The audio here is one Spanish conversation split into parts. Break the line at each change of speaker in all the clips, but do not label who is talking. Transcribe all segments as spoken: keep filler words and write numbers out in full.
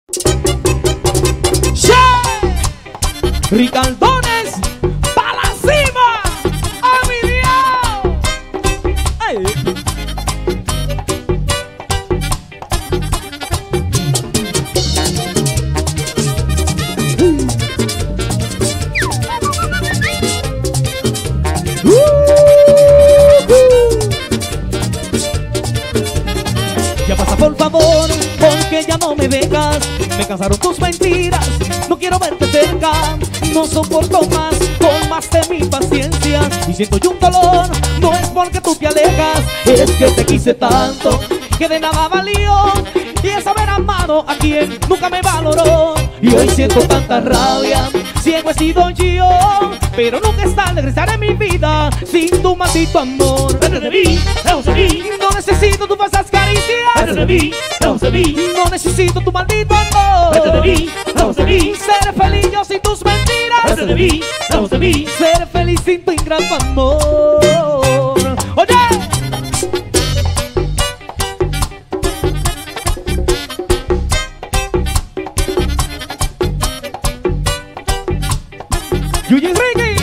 Ricardones, pa' la cima, a mi Dios. Hey. Uh, uh. Ya pasa por favor, porque ya no me dejas. Me cansaron tus mentiras, no quiero verte cerca. No soporto más, tomaste mi paciencia y siento yo un dolor, no es porque tú te alejas, es que te quise tanto que de nada valió, y es haber amado a quien nunca me valoró. Y hoy siento tanta rabia, ciego he sido yo, pero nunca es tarde regresar en mi vida sin tu maldito amor.
Vete de mí, lejos de mí,
No necesito tus falsas caricias,
vete de mí, lejos de mí,
no necesito tu maldito amor.
vete de mí, lejos de mí,
Seré feliz yo sin tus mentiras,
vete de mí, lejos de mí.
ser feliz sin tu ingrato amor. Oye, Yuyi Ricky,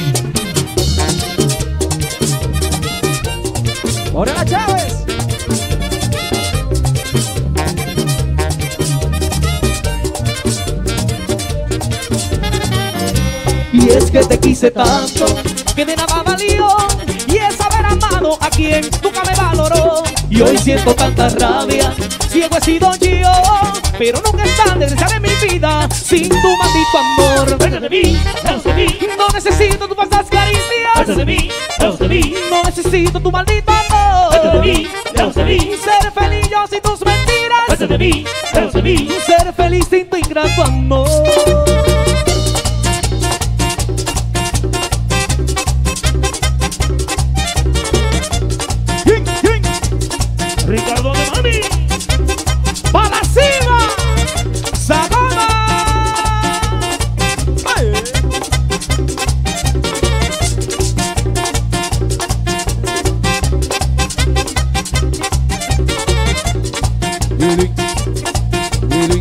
Morena Chávez. Y es que te quise tanto que de nada valió, y es haber amado a quien nunca me valoró. Y hoy siento tanta rabia, ciego he sido yo, pero nunca es tarde regresar en mi vida sin tu maldito amor.
Vete de mí, lejos de mí,
No necesito tus falsas
vete
caricias,
de mí, lejos de mí,
no necesito tu maldito
vete de
amor.
mí, lejos de mí,
Ser feliz yo sin tus mentiras,
vete de mí, lejos de mí.
ser feliz sin tu ingrato amor.
Ricardo de mami,
¡Pa' la cima! ¡Sagoma! ¡Ay! Willy, Willy.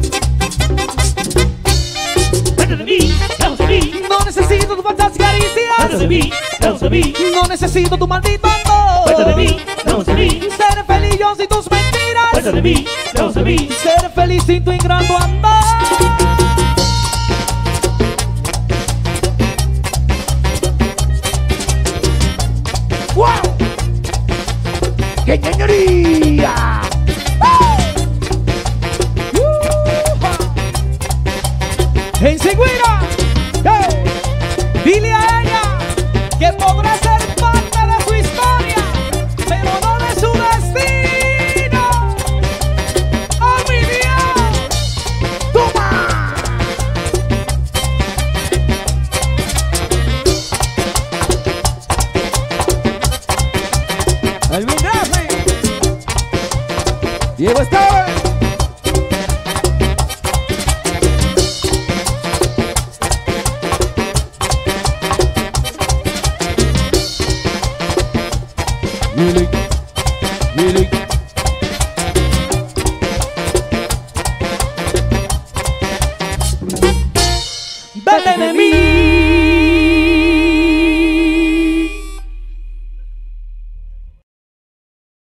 vete de mí, lejos de mí,
No necesito tus falsas
vete de
caricias,
mí, lejos de mí,
no necesito tu maldito
vete de
amor.
mí, lejos de mí,
Ser feliz yo sin tus
vete
mentiras,
de mí, lejos de mí.
ser feliz sin tu ingrato amor. ¡Wow! ¡Qué ñoñería! Enseguida, hey, dile a ella que podrá ser parte de su historia, pero no de su destino. ¡Oh, mi Dios! ¡Toma! El vinagre. Diego Esteban.